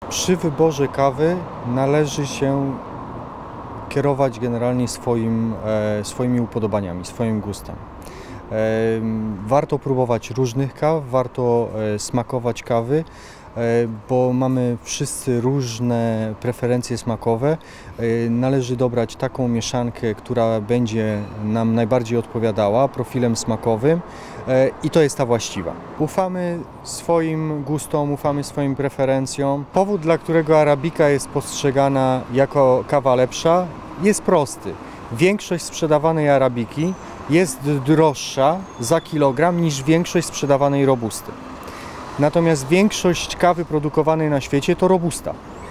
Przy wyborze kawy należy się kierować generalnie swoimi upodobaniami, swoim gustem. Warto próbować różnych kaw, warto smakować kawy, bo mamy wszyscy różne preferencje smakowe. Należy dobrać taką mieszankę, która będzie nam najbardziej odpowiadała profilem smakowym i to jest ta właściwa. Ufamy swoim gustom, ufamy swoim preferencjom. Powód, dla którego arabika jest postrzegana jako kawa lepsza, jest prosty. Większość sprzedawanej arabiki jest droższa za kilogram niż większość sprzedawanej robusty. Natomiast większość kawy produkowanej na świecie to robusta.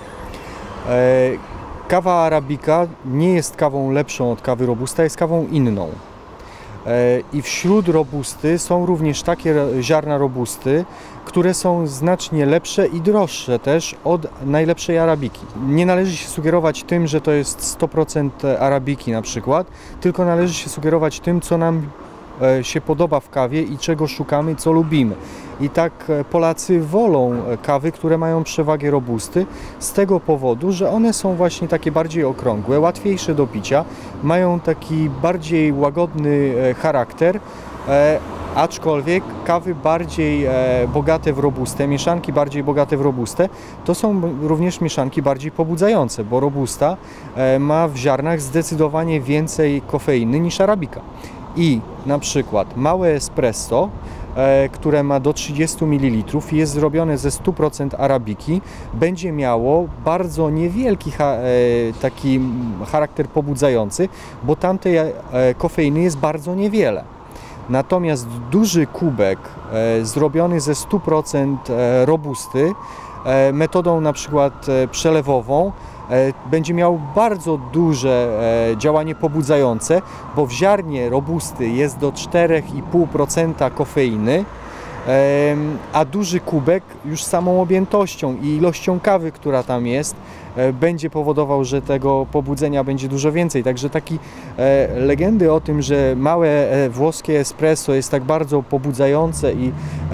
Kawa arabika nie jest kawą lepszą od kawy robusta, jest kawą inną. I wśród robusty są również takie ziarna robusty, które są znacznie lepsze i droższe też od najlepszej arabiki. Nie należy się sugerować tym, że to jest 100% arabiki na przykład, tylko należy się sugerować tym, co nam się podoba w kawie i czego szukamy, co lubimy. I tak Polacy wolą kawy, które mają przewagę robusty z tego powodu, że one są właśnie takie bardziej okrągłe, łatwiejsze do picia, mają taki bardziej łagodny charakter, aczkolwiek kawy bardziej bogate w robustę, mieszanki bardziej bogate w robustę, to są również mieszanki bardziej pobudzające, bo robusta ma w ziarnach zdecydowanie więcej kofeiny niż arabika. I na przykład małe espresso, które ma do 30 ml i jest zrobione ze 100% arabiki, będzie miało bardzo niewielki taki charakter pobudzający, bo tamtej kofeiny jest bardzo niewiele. Natomiast duży kubek zrobiony ze 100% robusty metodą na przykład przelewową będzie miał bardzo duże działanie pobudzające, bo w ziarnie robusty jest do 4,5% kofeiny, a duży kubek już samą objętością i ilością kawy, która tam jest, będzie powodował, że tego pobudzenia będzie dużo więcej. Także takie legendy o tym, że małe włoskie espresso jest tak bardzo pobudzające i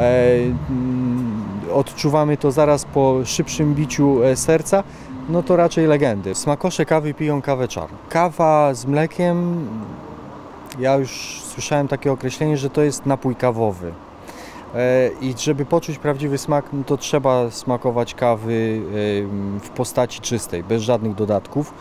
odczuwamy to zaraz po szybszym biciu serca, no to raczej legendy. Smakosze kawy piją kawę czarną. Kawa z mlekiem, ja już słyszałem takie określenie, że to jest napój kawowy. I żeby poczuć prawdziwy smak, no to trzeba smakować kawy w postaci czystej, bez żadnych dodatków.